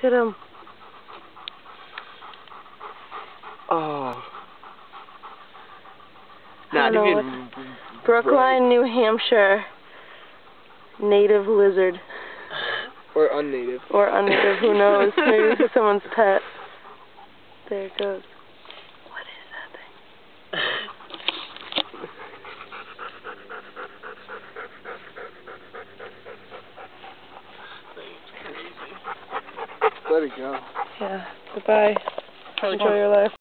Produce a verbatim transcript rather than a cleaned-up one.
Look at him. Oh. Not even. Brookline, New Hampshire. Native lizard. Or unnative. Or unnative, who knows? Maybe this is someone's pet. There it goes. What is that thing? Let it go. Yeah. Goodbye. Enjoy your life.